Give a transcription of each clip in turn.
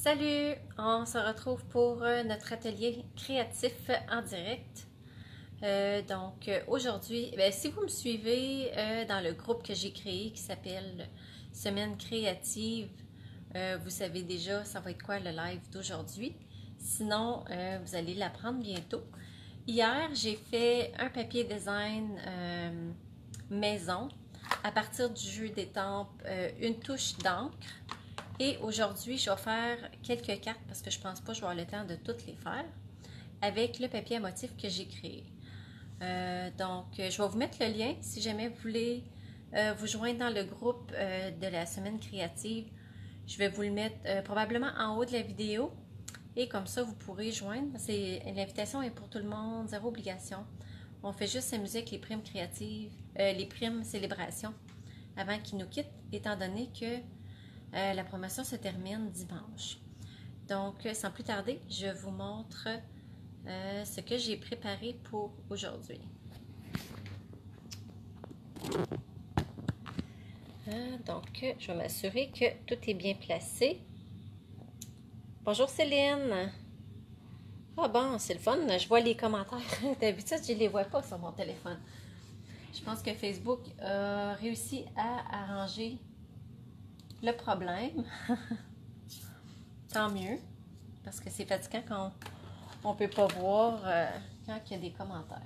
Salut! On se retrouve pour notre atelier créatif en direct. Aujourd'hui, si vous me suivez dans le groupe que j'ai créé qui s'appelle Semaine créative, vous savez déjà ça va être quoi le live d'aujourd'hui. Sinon, vous allez l'apprendre bientôt. Hier, j'ai fait un papier design maison à partir du jeu d'étampes, une touche d'encre. Et aujourd'hui, je vais faire quelques cartes parce que je pense pas que je vais avoir le temps de toutes les faire avec le papier à motif que j'ai créé. Je vais vous mettre le lien si jamais vous voulez vous joindre dans le groupe de la semaine créative. Je vais vous le mettre probablement en haut de la vidéo et comme ça, vous pourrez joindre. L'invitation est pour tout le monde, zéro obligation. On fait juste s'amuser avec les primes créatives, les primes célébrations avant qu'ils nous quittent, étant donné que la promotion se termine dimanche. Donc, sans plus tarder, je vous montre ce que j'ai préparé pour aujourd'hui. Je vais m'assurer que tout est bien placé. Bonjour Céline! Ah bon, c'est le fun, je vois les commentaires. D'habitude, je ne les vois pas sur mon téléphone. Je pense que Facebook a réussi à arranger le problème. Tant mieux, parce que c'est fatigant quand on ne peut pas voir quand il y a des commentaires.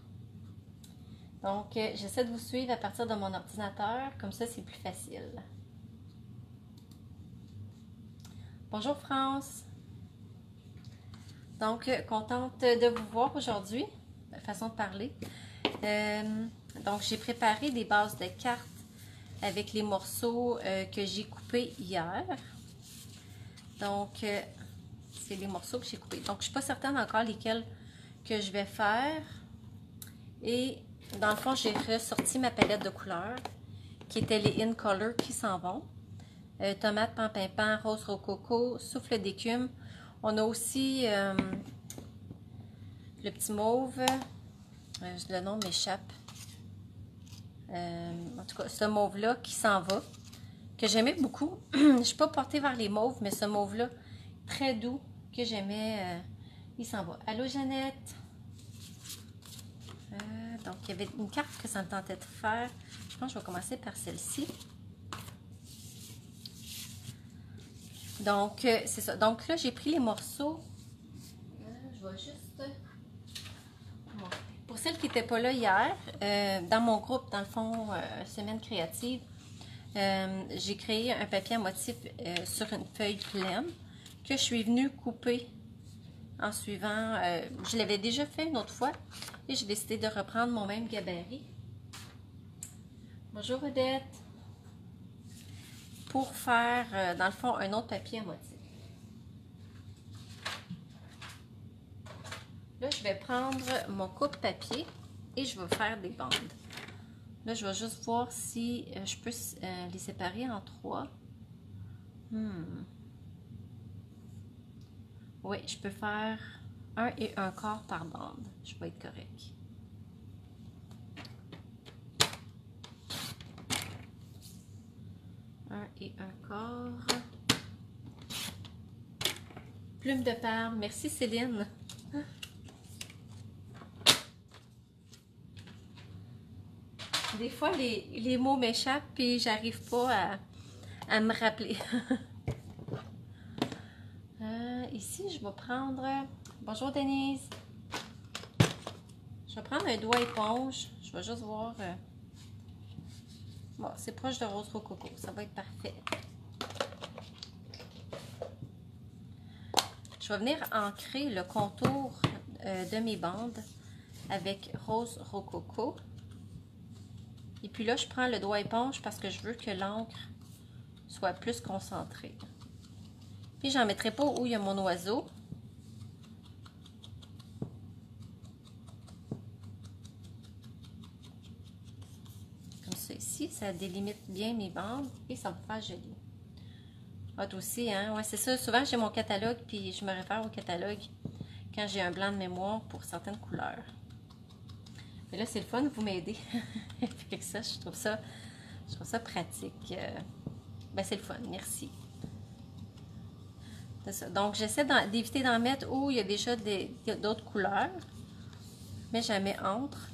Donc, j'essaie de vous suivre à partir de mon ordinateur, comme ça c'est plus facile. Bonjour France! Donc, contente de vous voir aujourd'hui, façon de parler. Donc, j'ai préparé des bases de cartes avec les morceaux que j'ai coupés hier. Donc, c'est les morceaux que j'ai coupés. Donc, je ne suis pas certaine encore lesquels que je vais faire. Et dans le fond, j'ai ressorti ma palette de couleurs qui étaient les In Color qui s'en vont. Tomate, pampimpan, rose rococo, souffle d'écume. On a aussi le petit mauve. Le nom m'échappe. En tout cas, ce mauve-là qui s'en va, que j'aimais beaucoup. Je ne suis pas portée vers les mauves, mais ce mauve-là, très doux, que j'aimais, il s'en va. Allô, Jeannette? Donc, il y avait une carte que ça me tentait de faire. Je pense que je vais commencer par celle-ci. Donc, c'est ça. Donc là, j'ai pris les morceaux. Je vais juste... Bon. Pour celles qui n'étaient pas là hier, dans mon groupe, dans le fond, Semaine créative, j'ai créé un papier à motif sur une feuille pleine que je suis venue couper en suivant... je l'avais déjà fait une autre fois et j'ai décidé de reprendre mon même gabarit. Bonjour Odette! Pour faire, dans le fond, un autre papier à motif. Là, je vais prendre mon coupe-papier et je vais faire des bandes. Là, je vais juste voir si je peux les séparer en trois. Oui, je peux faire 1 1/4 par bande. Je vais être correct. Un et 1/4. Plume de Parme. Merci Céline. Des fois, les mots m'échappent et j'arrive pas à me rappeler. Ici, je vais prendre... Bonjour Denise. Je vais prendre un doigt éponge. Je vais juste voir... Bon, c'est proche de rose rococo. Ça va être parfait. Je vais venir ancrer le contour de mes bandes avec rose rococo. Et puis là, je prends le doigt éponge parce que je veux que l'encre soit plus concentrée. Puis, j'en mettrai pas où il y a mon oiseau. Comme ça ici, ça délimite bien mes bandes et ça me fait joli. Ah, toi aussi, hein? Ouais, c'est ça. Souvent, j'ai mon catalogue puis je me réfère au catalogue quand j'ai un blanc de mémoire pour certaines couleurs. Mais là, c'est le fun, vous m'aidez. Avec ça, je trouve ça pratique. C'est le fun, merci. C'est ça. Donc, j'essaie d'éviter d'en mettre où il y a déjà d'autres couleurs. Mais je la mets entre.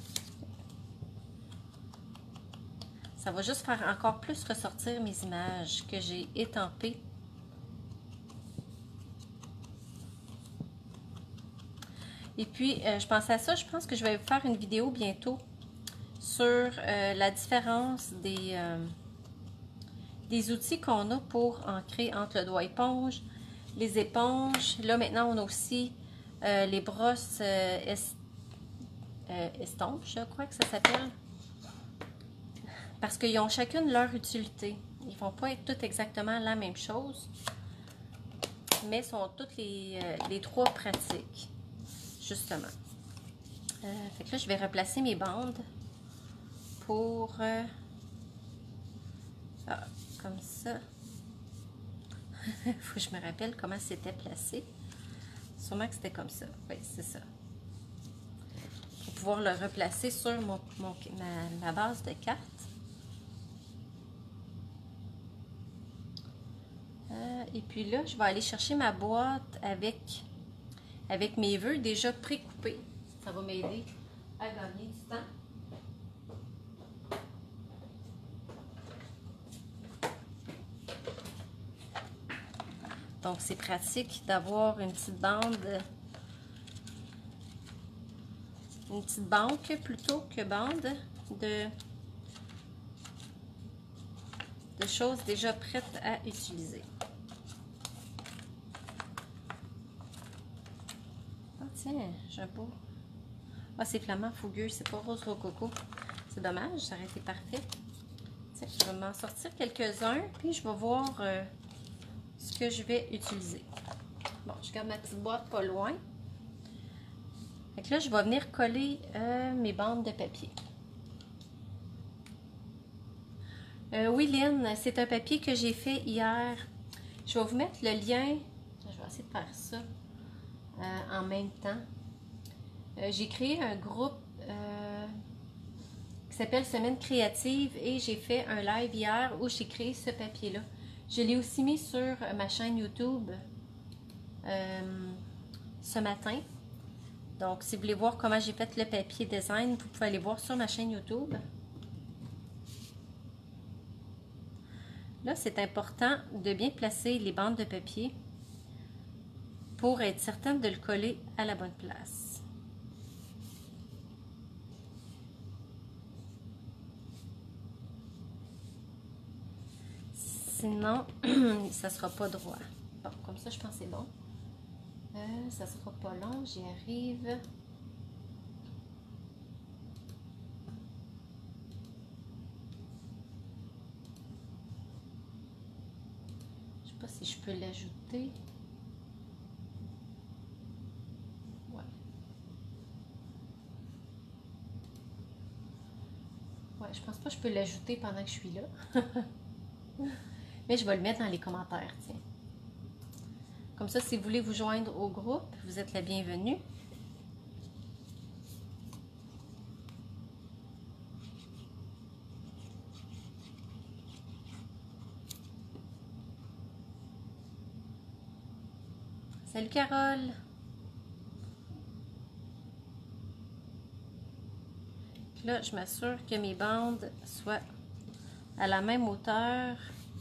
Ça va juste faire encore plus ressortir mes images que j'ai étampées. Et puis, je pensais à ça, je pense que je vais faire une vidéo bientôt sur la différence des outils qu'on a pour ancrer entre le doigt éponge, les éponges. Là, maintenant, on a aussi les brosses estampes, je crois que ça s'appelle. Parce qu'ils ont chacune leur utilité. Ils ne vont pas être toutes exactement la même chose, mais sont toutes les trois pratiques, justement. Fait que là, je vais replacer mes bandes pour... comme ça. Il faut que je me rappelle comment c'était placé. Sûrement que c'était comme ça. Oui, c'est ça. Pour pouvoir le replacer sur ma base de cartes. Et puis là, je vais aller chercher ma boîte avec mes vœux déjà pré-coupés. Ça va m'aider à gagner du temps. Donc, c'est pratique d'avoir une petite banque plutôt que bande de choses déjà prêtes à utiliser. Ah tiens, j'ai un beau. Ah, c'est flamand fougueux, c'est pas rose rococo. C'est dommage, ça aurait été parfait. Tiens, je vais m'en sortir quelques-uns, puis je vais voir ce que je vais utiliser. Bon, je garde ma petite boîte pas loin. Fait que là, je vais venir coller mes bandes de papier. Oui, Lynn, c'est un papier que j'ai fait hier. Je vais vous mettre le lien. Je vais essayer de faire ça en même temps. J'ai créé un groupe qui s'appelle Semaine créative et j'ai fait un live hier où j'ai créé ce papier-là. Je l'ai aussi mis sur ma chaîne YouTube ce matin. Donc, si vous voulez voir comment j'ai fait le papier design, vous pouvez aller voir sur ma chaîne YouTube. Là, c'est important de bien placer les bandes de papier pour être certaine de le coller à la bonne place. Sinon, ça ne sera pas droit. Bon, comme ça, je pense que c'est bon. Ça ne sera pas long, j'y arrive. Je ne sais pas si je peux l'ajouter. Ouais. Ouais, je pense pas que je peux l'ajouter pendant que je suis là. Mais je vais le mettre dans les commentaires, tiens. Comme ça, si vous voulez vous joindre au groupe, vous êtes la bienvenue. Salut Carole! Là, je m'assure que mes bandes soient à la même hauteur.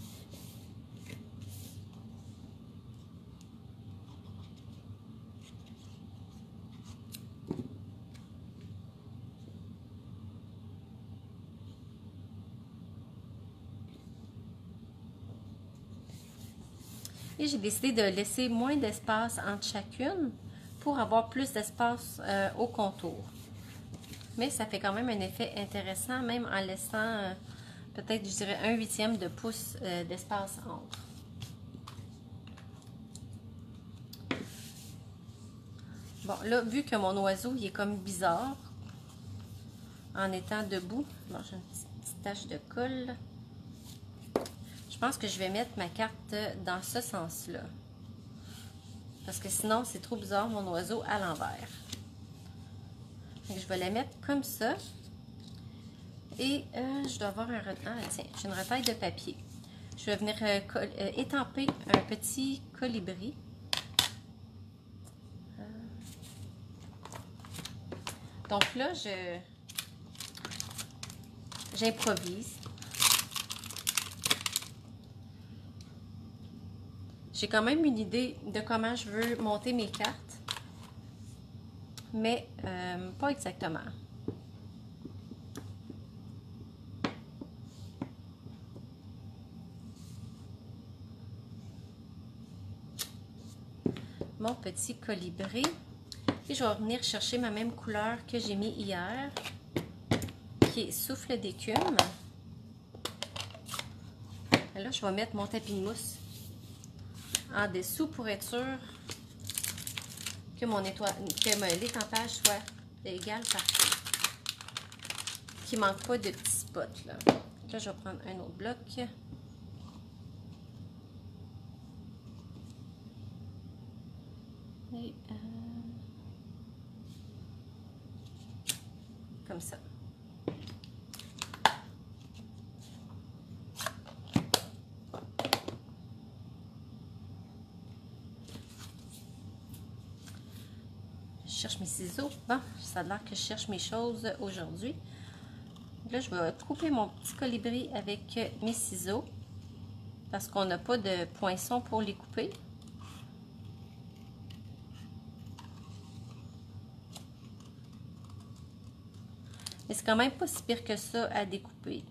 Et j'ai décidé de laisser moins d'espace entre chacune pour avoir plus d'espace au contour. Mais ça fait quand même un effet intéressant, même en laissant peut-être, je dirais, 1/8 de pouce d'espace entre. Bon, là, vu que mon oiseau, il est comme bizarre, en étant debout, bon, j'ai une petite tache de colle. Je pense que je vais mettre ma carte dans ce sens-là. Parce que sinon, c'est trop bizarre, mon oiseau à l'envers. Je vais la mettre comme ça. Et je dois avoir un... Ah, tiens, j'ai une retaille de papier. Je vais venir étamper un petit colibri. Donc là, j'improvise. J'ai quand même une idée de comment je veux monter mes cartes, mais pas exactement. Mon petit colibri. Et je vais venir chercher ma même couleur que j'ai mis hier, qui est souffle d'écume. Là, je vais mettre mon tapis de mousse en dessous pour être sûr que l'étampage soit égal partout. Qu'il ne manque pas de petits spots. Là, je vais prendre un autre bloc. Et, comme ça. Je cherche mes ciseaux. Bon, ça a l'air que je cherche mes choses aujourd'hui. Là, je vais couper mon petit colibri avec mes ciseaux parce qu'on n'a pas de poinçon pour les couper. Mais c'est quand même pas si pire que ça à découper.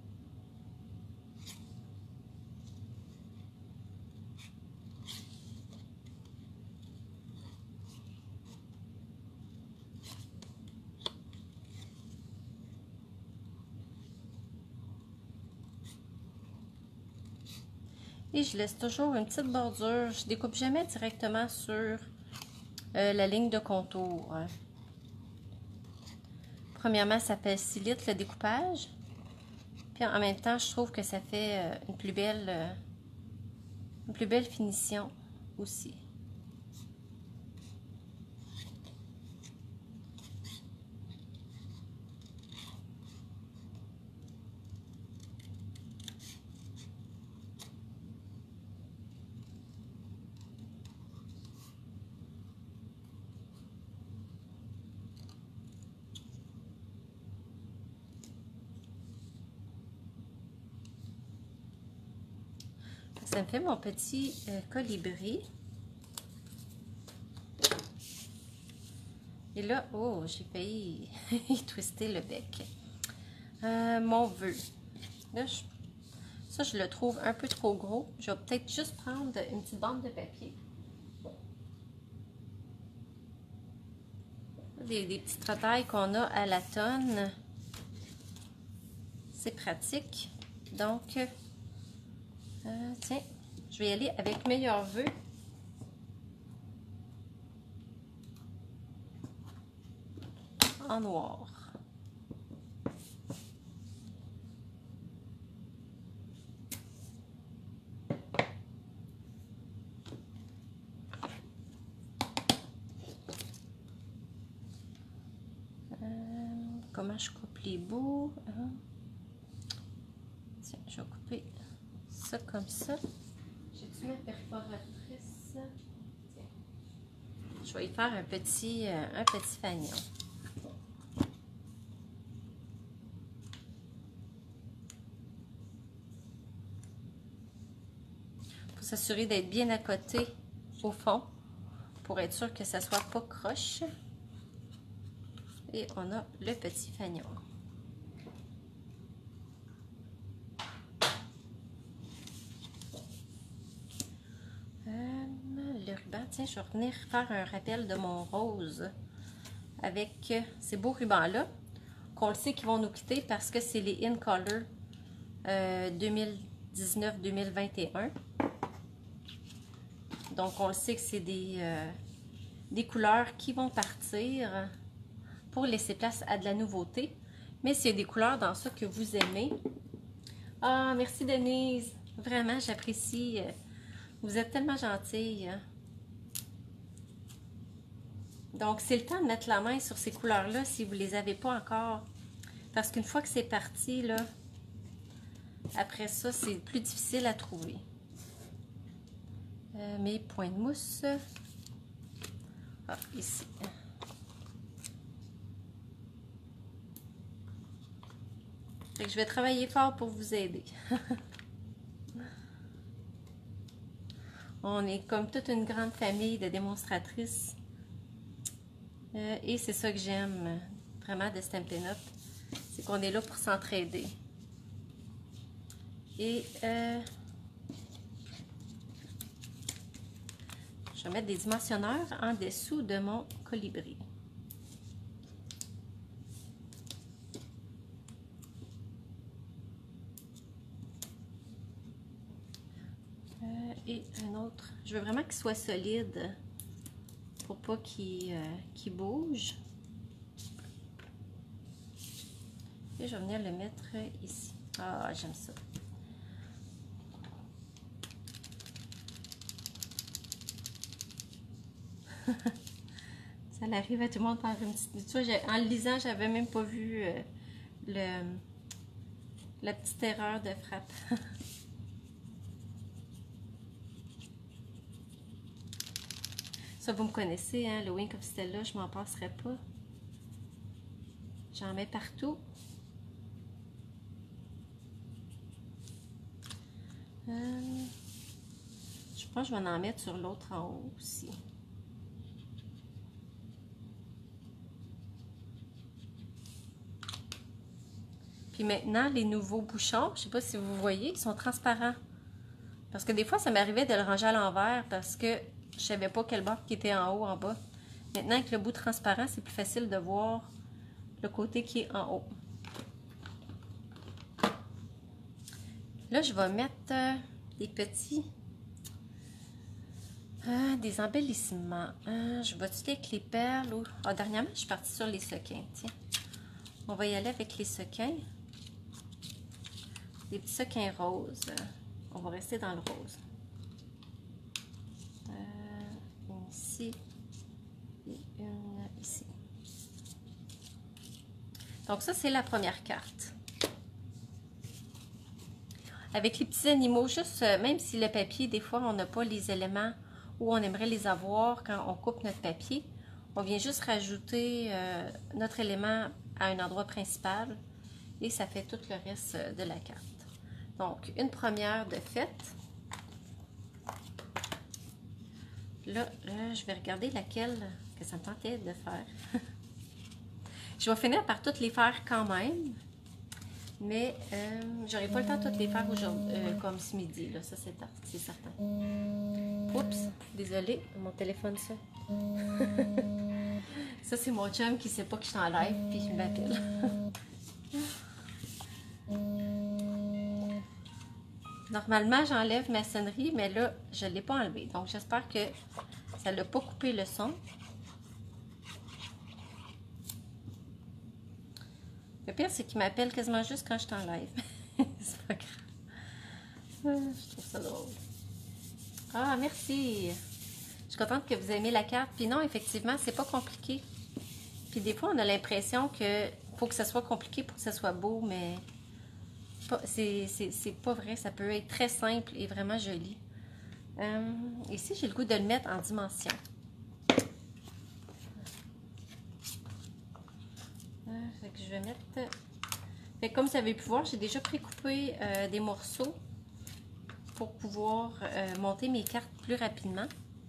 Et je laisse toujours une petite bordure. Je découpe jamais directement sur la ligne de contour. Premièrement, ça facilite le découpage. Puis en même temps, je trouve que ça fait une plus belle finition aussi. Ça me fait mon petit colibri. Et là, oh, j'ai failli twister le bec. Mon vœu. Là, ça, je le trouve un peu trop gros. Je vais peut-être juste prendre une petite bande de papier. Des petites retailles qu'on a à la tonne. C'est pratique. Donc, tiens, je vais y aller avec meilleur vœu. En noir. Comment je coupe les bouts? Tiens, je vais couper ça comme ça. J'ai-tu ma perforatrice? Tiens. Je vais y faire un petit fanion. Pour s'assurer d'être bien à côté au fond, pour être sûr que ça soit pas croche. Et on a le petit fanion. Le ruban, tiens, je vais revenir faire un rappel de mon rose avec ces beaux rubans-là, qu'on le sait qu'ils vont nous quitter parce que c'est les In Color 2019-2021. Donc, on le sait que c'est des couleurs qui vont partir pour laisser place à de la nouveauté. Mais s'il y a des couleurs dans ça que vous aimez. Ah, merci Denise. Vraiment, j'apprécie. Vous êtes tellement gentille. Donc, c'est le temps de mettre la main sur ces couleurs-là si vous ne les avez pas encore. Parce qu'une fois que c'est parti, là, après ça, c'est plus difficile à trouver. Mes points de mousse. Ah, ici. Fait que je vais travailler fort pour vous aider. On est comme toute une grande famille de démonstratrices. Et c'est ça que j'aime vraiment de Stampin' Up. C'est qu'on est là pour s'entraider. Et je vais mettre des dimensionneurs en dessous de mon colibri. Et un autre. Je veux vraiment qu'il soit solide pour pas qu'il bouge. Et je vais venir le mettre ici. Ah, j'aime ça. Ça arrive à tout le monde par une petite... Tu vois, en le lisant, j'avais même pas vu la petite erreur de frappe. Ça, vous me connaissez, hein, le Wink of Stella, je m'en passerai pas. J'en mets partout. Je pense que je vais en mettre sur l'autre en haut aussi. Puis maintenant, les nouveaux bouchons, je ne sais pas si vous voyez, ils sont transparents. Parce que des fois, ça m'arrivait de le ranger à l'envers parce que je ne savais pas quel bord qui était en haut, en bas. Maintenant, avec le bout transparent, c'est plus facile de voir le côté qui est en haut. Là, je vais mettre des petits... des embellissements. Je vais utiliser avec les perles. Ou... dernièrement, je suis partie sur les sequins. Tiens. On va y aller avec les sequins. Des petits sequins roses. On va rester dans le rose. Une ici et une ici. Donc ça, c'est la première carte. Avec les petits animaux, juste, même si le papier, des fois, on n'a pas les éléments où on aimerait les avoir quand on coupe notre papier, on vient juste rajouter notre élément à un endroit principal et ça fait tout le reste de la carte. Donc, une première de faite. Là, je vais regarder laquelle que ça me tentait de faire. Je vais finir par toutes les faire quand même. Mais j'aurai pas le temps de toutes les faire aujourd'hui, comme ce midi, là, ça c'est certain. Oups, désolée, mon téléphone ça. Ça c'est mon chum qui sait pas que je suis en live, puis il m'appelle. Normalement, j'enlève ma sonnerie, mais là, je ne l'ai pas enlevée. Donc, j'espère que ça l'a pas coupé le son. Le pire, c'est qu'il m'appelle quasiment juste quand je suis en live. C'est pas grave. Je trouve ça drôle. Ah, merci. Je suis contente que vous aimiez la carte. Puis non, effectivement, c'est pas compliqué. Puis des fois, on a l'impression que faut que ça soit compliqué pour que ça soit beau, mais c'est pas vrai. Ça peut être très simple et vraiment joli. Ici, j'ai le goût de le mettre en dimension. Fait que je vais mettre... Fait que comme vous avez pu voir, j'ai déjà précoupé des morceaux pour pouvoir monter mes cartes plus rapidement.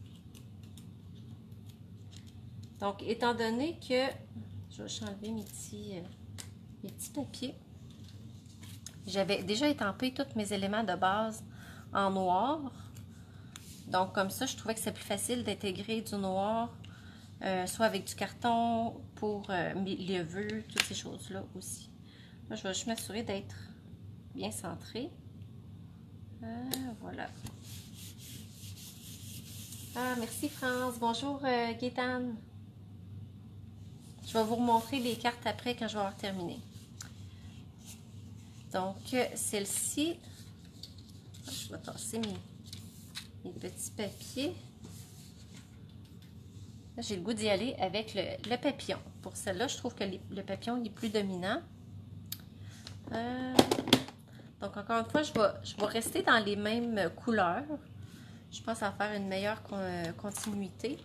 Donc, étant donné que... Je vais enlever mes petits papiers. J'avais déjà étampé tous mes éléments de base en noir. Donc, comme ça, je trouvais que c'est plus facile d'intégrer du noir, soit avec du carton pour les vœux, toutes ces choses-là aussi. Là, je vais juste m'assurer d'être bien centré. Voilà. Ah, merci France. Bonjour Gaétane. Je vais vous remontrer les cartes après quand je vais avoir terminé. Donc, celle-ci, je vais tasser mes petits papiers. Là, j'ai le goût d'y aller avec le papillon. Pour celle-là, je trouve que le papillon est plus dominant. Donc, encore une fois, je vais rester dans les mêmes couleurs. Je pense à faire une meilleure continuité.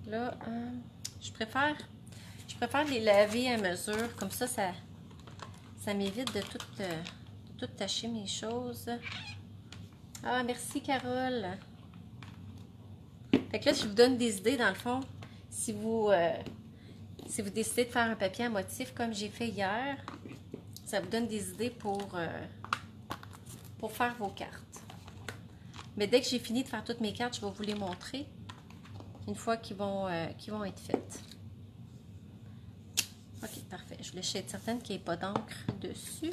Là, je préfère les laver à mesure. Comme ça m'évite de tout tacher mes choses. Ah, merci Carole. Fait que là, je vous donne des idées dans le fond. Si vous décidez de faire un papier à motif comme j'ai fait hier, ça vous donne des idées pour faire vos cartes. Mais dès que j'ai fini de faire toutes mes cartes, je vais vous les montrer une fois qu'ils vont être faites. Ok, parfait. Je voulais être certaine qu'il n'y ait pas d'encre dessus.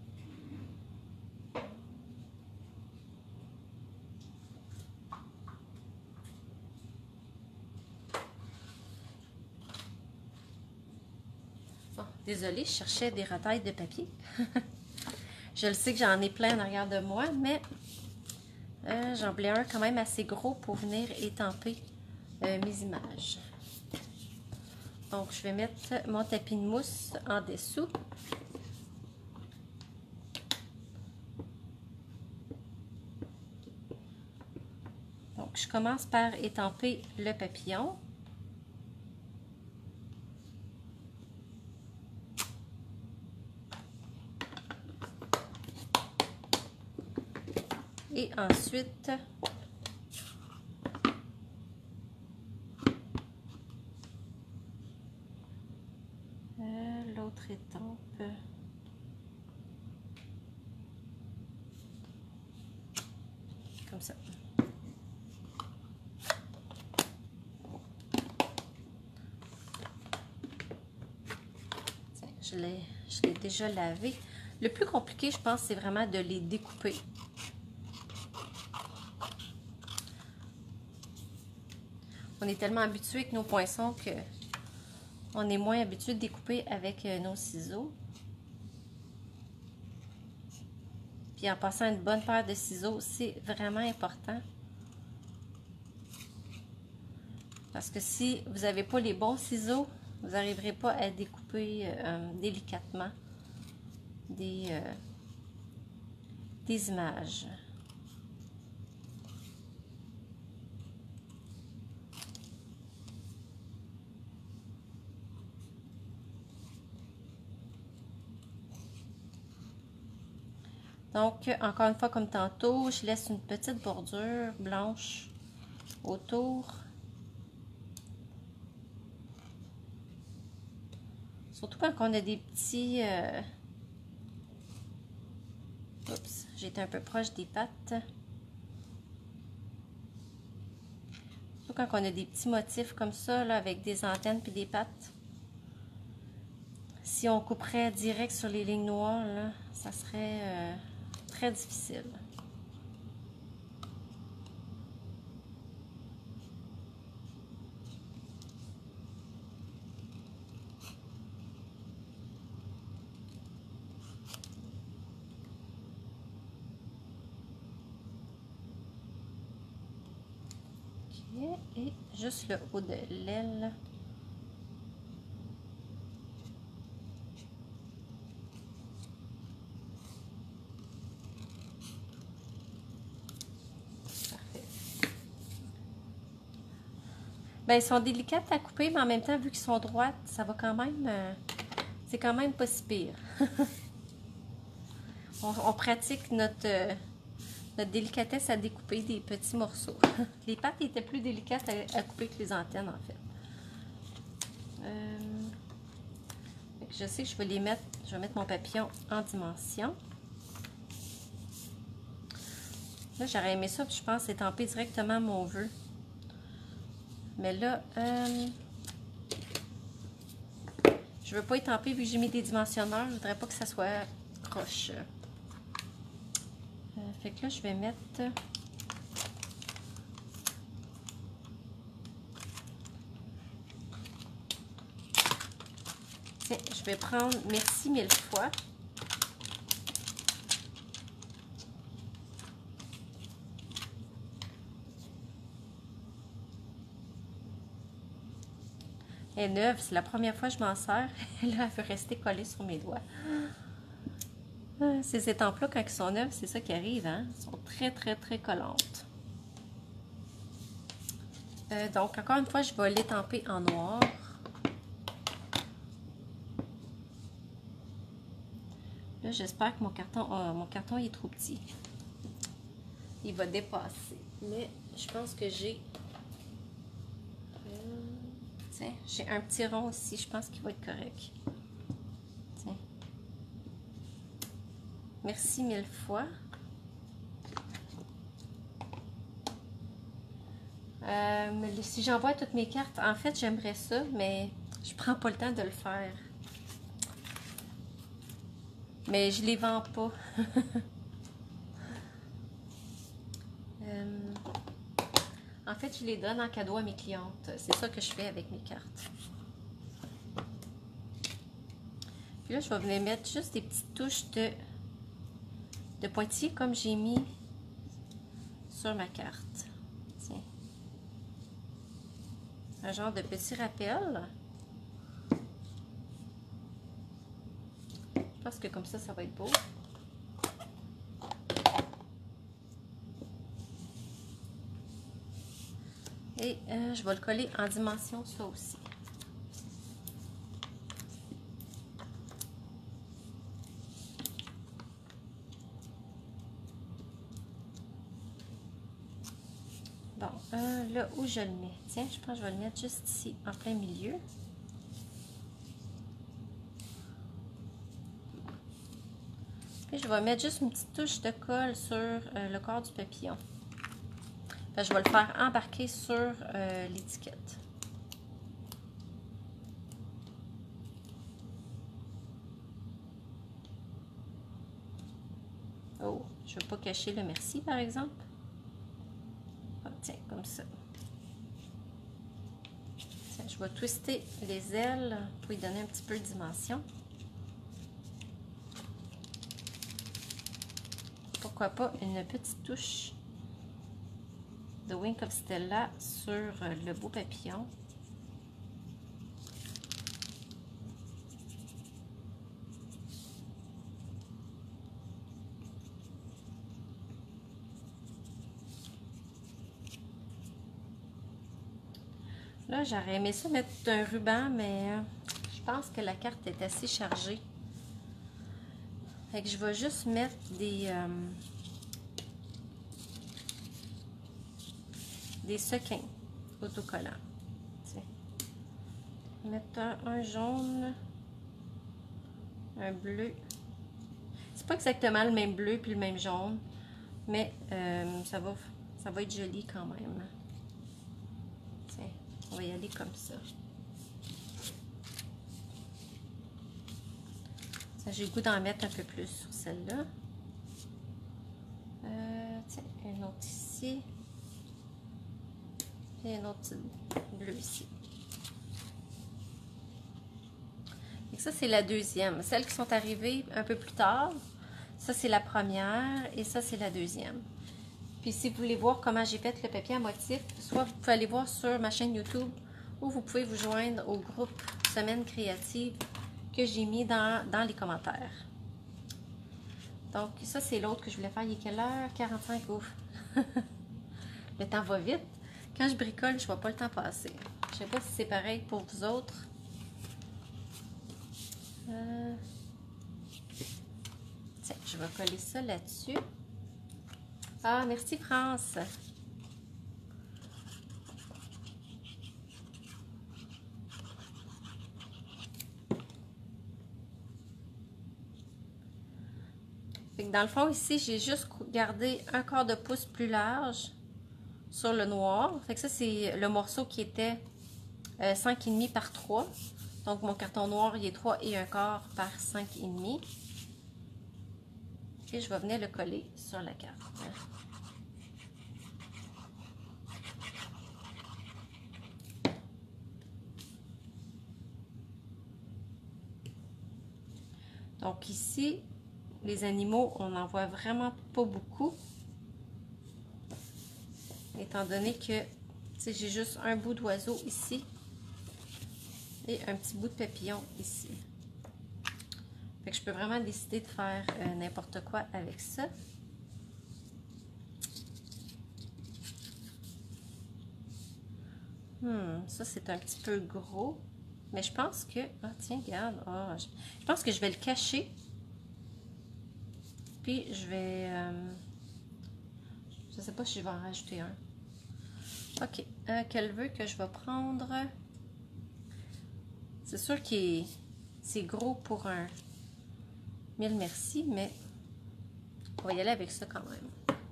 Bon, désolée, je cherchais des retailles de papier. Je le sais que j'en ai plein en arrière de moi, mais j'en voulais un quand même assez gros pour venir étamper mes images. Donc, je vais mettre mon tapis de mousse en dessous. Donc, je commence par étamper le papillon. Et ensuite, l'autre étampe. Comme ça. Tiens, je l'ai déjà lavé. Le plus compliqué, je pense, c'est vraiment de les découper. On est tellement habitué avec nos poinçons que on est moins habitué de découper avec nos ciseaux. Puis en passant une bonne paire de ciseaux, c'est vraiment important. Parce que si vous n'avez pas les bons ciseaux, vous n'arriverez pas à découper délicatement des images. Donc, encore une fois, comme tantôt, je laisse une petite bordure blanche autour. Surtout quand on a des petits... Oups, j'étais un peu proche des pattes. Surtout quand on a des petits motifs comme ça, là, avec des antennes puis des pattes. Si on couperait direct sur les lignes noires, là, ça serait très difficile. Okay. Et juste le haut de l'aile. Ben, ils sont délicates à couper, mais en même temps, vu qu'ils sont droites, ça va quand même... c'est quand même pas si pire. on pratique notre délicatesse à découper des petits morceaux. Les pattes étaient plus délicates à couper que les antennes, en fait. Je sais que je vais les mettre... Je vais mettre mon papillon en dimension. Là, j'aurais aimé ça, puis je pense étamper directement mon vœu. Mais là, je veux pas étamper vu que j'ai mis des dimensionneurs. Je voudrais pas que ça soit croche. Fait que là, je vais mettre... Tiens, je vais prendre Merci 1000 fois. Elle est neuve, c'est la première fois que je m'en sers. Là, elle veut rester collée sur mes doigts. Ces étampes-là, quand ils sont neufs, c'est ça qui arrive, hein? Elles sont très, très, très collantes. Donc, encore une fois, je vais l'étamper en noir. Là, j'espère que mon carton il est trop petit. Il va dépasser. Mais je pense que j'ai... tiens, j'ai un petit rond aussi. Je pense qu'il va être correct. Tiens. Merci 1000 fois. Si j'envoie toutes mes cartes, en fait, j'aimerais ça, mais je prends pas le temps de le faire. Mais je les vends pas. En fait, je les donne en cadeau à mes clientes. C'est ça que je fais avec mes cartes. Puis là, je vais venir mettre juste des petites touches de pointillés comme j'ai mis sur ma carte. Tiens. Un genre de petit rappel. Je pense que comme ça va être beau. Et je vais le coller en dimension, ça aussi. Bon, là où je le mets? Tiens, je pense que je vais le mettre juste ici, en plein milieu. Puis je vais mettre juste une petite touche de colle sur le corps du papillon. Enfin, je vais le faire embarquer sur l'étiquette. Oh, je ne veux pas cacher le merci, par exemple. Ah, tiens, comme ça. Tiens, je vais twister les ailes pour lui donner un petit peu de dimension. Pourquoi pas une petite touche de Wink of Stella sur le beau papillon. Là, j'aurais aimé ça mettre un ruban, mais je pense que la carte est assez chargée. Fait que je vais juste mettre des sequins autocollants. Tiens. Mettre un jaune, un bleu. C'est pas exactement le même bleu puis le même jaune, mais ça va être joli quand même. Tiens, on va y aller comme ça. J'ai le goût d'en mettre un peu plus sur celle-là. Tiens, une autre ici. Et une autre bleue ici. Et ça, c'est la deuxième. Celles qui sont arrivées un peu plus tard, ça, c'est la première et ça, c'est la deuxième. Puis, si vous voulez voir comment j'ai fait le papier à motif, soit vous pouvez aller voir sur ma chaîne YouTube ou vous pouvez vous joindre au groupe Semaine créative que j'ai mis dans les commentaires. Donc, ça, c'est l'autre que je voulais faire. Il est quelle heure? 45, ouf. Le temps va vite. Quand je bricole, je ne vois pas le temps passer. Je ne sais pas si c'est pareil pour vous autres. Tiens, je vais coller ça là-dessus. Ah, merci France. Fait que dans le fond, ici, j'ai juste gardé un quart de pouce plus large sur le noir. Fait que ça, c'est le morceau qui était 5,5 par 3. Donc, mon carton noir, il est 3 et un quart par 5,5. Et je vais venir le coller sur la carte. Donc ici, les animaux, on n'en voit vraiment pas beaucoup. Étant donné que j'ai juste un bout d'oiseau ici et un petit bout de papillon ici. Fait que je peux vraiment décider de faire n'importe quoi avec ça. Ça, c'est un petit peu gros. Mais je pense que... Ah, tiens, regarde. Ah, je pense que je vais le cacher. Puis, je vais... je sais pas si je vais en rajouter un. OK. Quel vœu que je vais prendre? C'est sûr que c'est gros pour un 1000 merci, mais on va y aller avec ça quand même.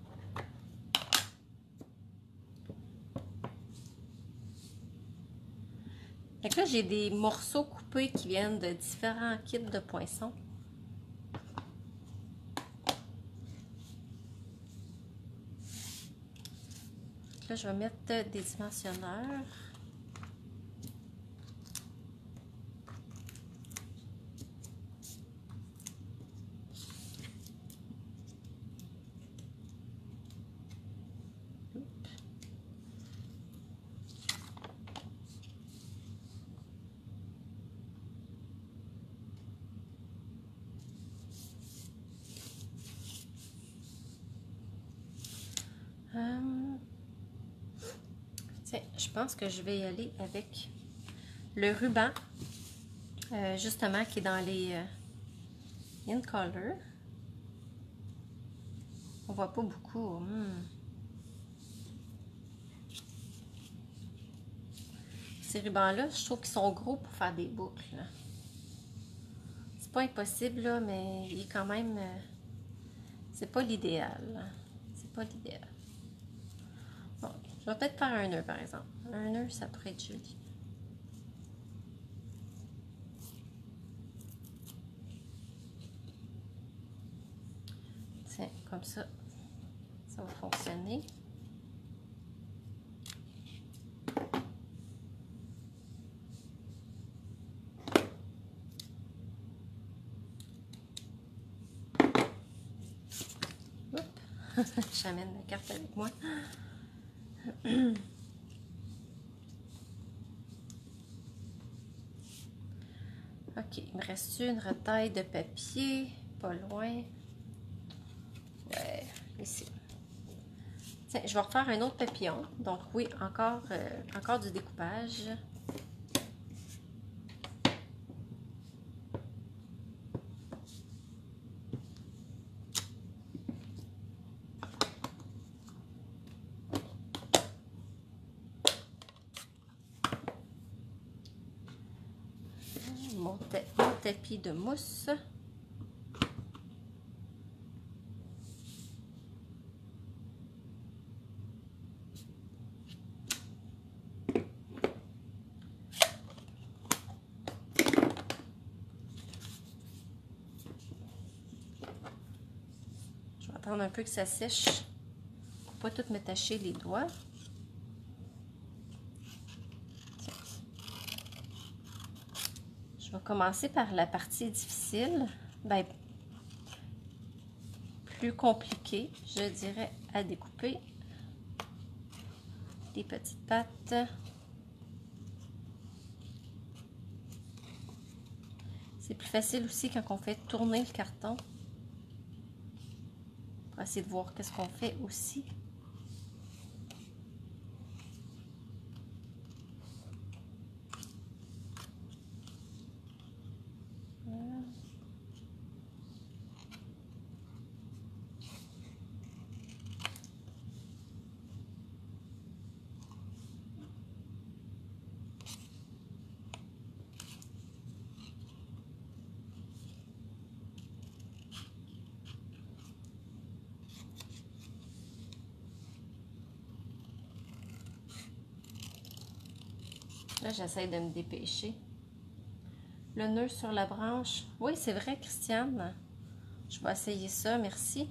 Fait que là, j'ai des morceaux coupés qui viennent de différents kits de poissons. Là, je vais mettre des dimensionneurs. Tiens, je pense que je vais y aller avec le ruban, justement, qui est dans les in color. On voit pas beaucoup. Ces rubans-là, je trouve qu'ils sont gros pour faire des boucles. C'est pas impossible, là, mais il est quand même... c'est pas l'idéal. C'est pas l'idéal. Bon, je vais peut-être faire un nœud, par exemple. Un nœud, ça pourrait être joli. Tiens, comme ça, ça va fonctionner. J'amène la carte avec moi. Ok, il me reste une retaille de papier, pas loin. Ouais, ici. Tiens, je vais refaire un autre papillon. Donc oui, encore du découpage. Mon tapis de mousse. Je vais attendre un peu que ça sèche pour pas tout me tacher les doigts. Je vais commencer par la partie difficile, ben, plus compliquée, je dirais, à découper. Des petites pattes. C'est plus facile aussi quand on fait tourner le carton. On va essayer de voir qu'est-ce qu'on fait aussi. Là, j'essaie de me dépêcher. Le nœud sur la branche. Oui, c'est vrai, Christiane. Je vais essayer ça, merci.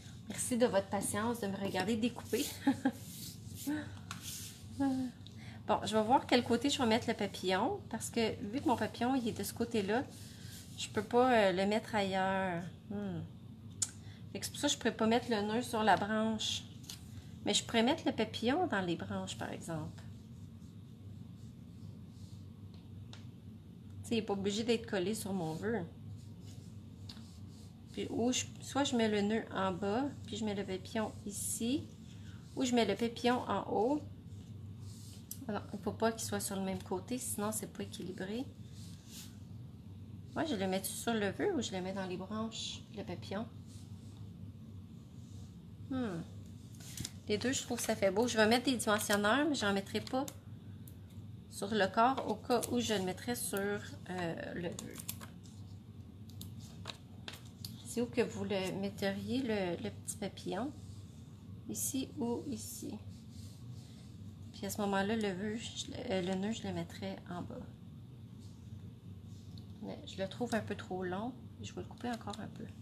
Merci de votre patience de me regarder découper. Bon, Bon, je vais voir quel côté je vais mettre le papillon, parce que vu que mon papillon il est de ce côté-là, je peux pas le mettre ailleurs. C'est pour ça que je pourrais pas mettre le nœud sur la branche. Mais je pourrais mettre le papillon dans les branches, par exemple. Tu sais, il n'est pas obligé d'être collé sur mon vœu. Puis, soit je mets le nœud en bas, puis je mets le papillon ici, ou je mets le papillon en haut. Alors, il ne faut pas qu'il soit sur le même côté, sinon c'est pas équilibré. Moi, je le mets sur le vœu ou je le mets dans les branches, le papillon? Les deux, je trouve que ça fait beau. Je vais mettre des dimensionneurs, mais je n'en mettrai pas sur le corps au cas où je le mettrai sur le vœu. C'est où que vous le metteriez, le petit papillon? Ici ou ici? Puis à ce moment-là, le nœud, je le mettrai en bas. Mais je le trouve un peu trop long. Je vais le couper encore un peu.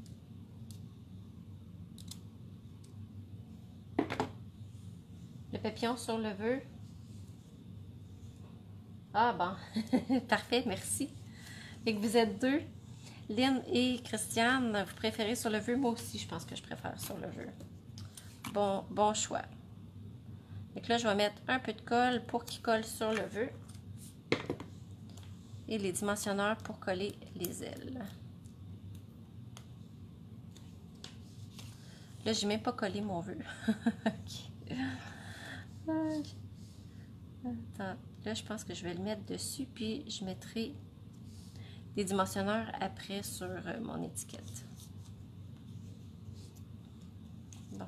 Le papillon sur le vœu. Ah bon, parfait, merci. Et que vous êtes deux. Lynn et Christiane, vous préférez sur le vœu? Moi aussi, je pense que je préfère sur le vœu. Bon choix. Donc là, je vais mettre un peu de colle pour qu'il colle sur le vœu. Et les dimensionneurs pour coller les ailes. Là, je n'ai même pas collé mon vœu. Ok. Attends, là, je pense que je vais le mettre dessus, puis je mettrai des dimensionneurs après sur mon étiquette. Bon.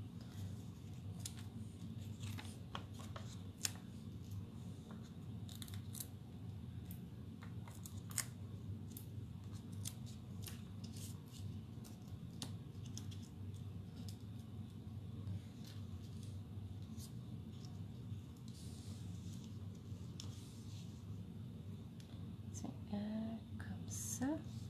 Comme ça.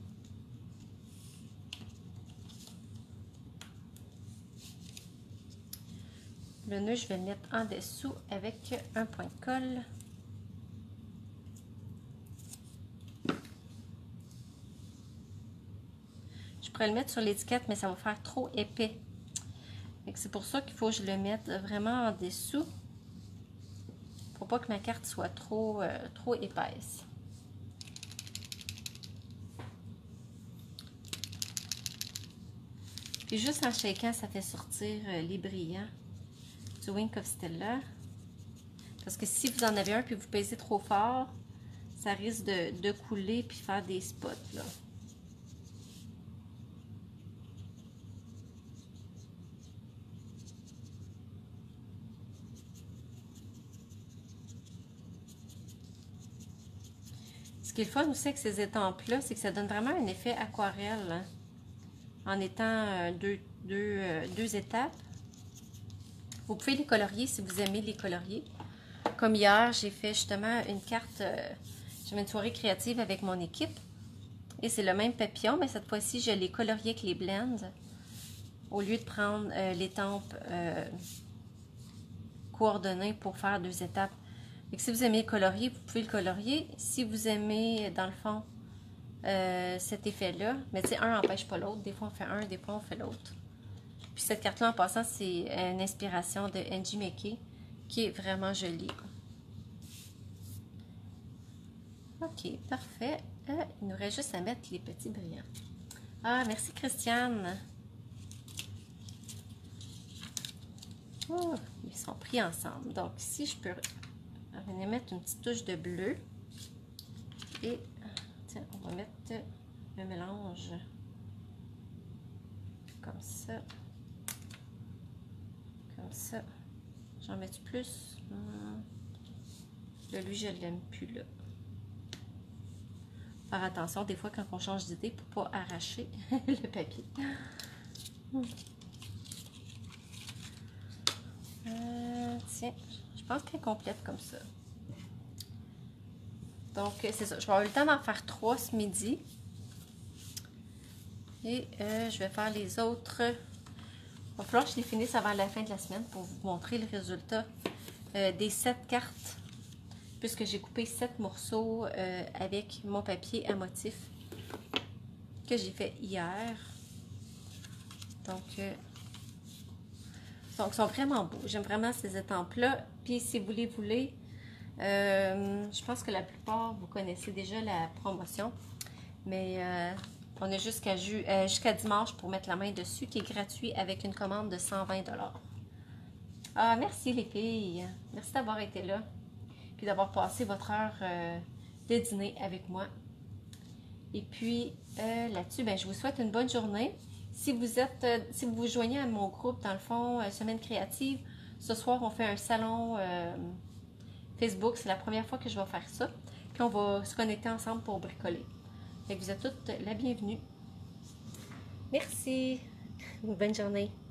Le nœud, je vais le mettre en dessous avec un point de colle. Je pourrais le mettre sur l'étiquette, mais ça va faire trop épais. C'est pour ça qu'il faut que je le mette vraiment en dessous. Pour pas que ma carte soit trop épaisse. Puis juste en shakeant, ça fait sortir les brillants du Wink of Stella. Parce que si vous en avez un puis vous pesez trop fort, ça risque de couler puis faire des spots là. Ce qui est le fun aussi avec ces étampes-là, c'est que ça donne vraiment un effet aquarelle, hein, en étant deux étapes. Vous pouvez les colorier si vous aimez les colorier. Comme hier, j'ai fait justement une carte, j'avais une soirée créative avec mon équipe. Et c'est le même papillon, mais cette fois-ci, je l'ai colorié avec les blends. Au lieu de prendre l'étampe coordonnée pour faire deux étapes. Et que si vous aimez le colorier, vous pouvez le colorier. Si vous aimez, dans le fond, cet effet-là, mais tu sais, un n'empêche pas l'autre. Des fois, on fait un, des fois, on fait l'autre. Puis cette carte-là, en passant, c'est une inspiration de Angie McKay, qui est vraiment jolie. Ok, parfait. Il nous reste juste à mettre les petits brillants. Ah, merci Christiane. Oh, ils sont pris ensemble. Donc, si je peux venir mettre une petite touche de bleu. Et, tiens, on va mettre le mélange comme ça. Comme ça. J'en mets plus. Là, lui, je ne l'aime plus là. Faire attention des fois quand on change d'idée pour ne pas arracher le papier. Tiens, je pense qu'elle est complète comme ça. Donc, c'est ça. Je vais avoir le temps d'en faire 3 ce midi. Et je vais faire les autres. Il va falloir que je les finisse avant la fin de la semaine pour vous montrer le résultat des 7 cartes puisque j'ai coupé 7 morceaux avec mon papier à motif que j'ai fait hier. Donc, ils sont vraiment beaux. J'aime vraiment ces étampes-là. Puis, si vous les voulez, je pense que la plupart, vous connaissez déjà la promotion. Mais on a jusqu'à dimanche pour mettre la main dessus, qui est gratuit avec une commande de 120 $. Ah, merci les filles. Merci d'avoir été là. Puis d'avoir passé votre heure de dîner avec moi. Et puis, là-dessus, ben, je vous souhaite une bonne journée. Si vous vous joignez à mon groupe, dans le fond, Semaine créative, ce soir, on fait un salon Facebook. C'est la première fois que je vais faire ça. Puis, on va se connecter ensemble pour bricoler. Fait que vous êtes toutes la bienvenue. Merci. Bonne journée.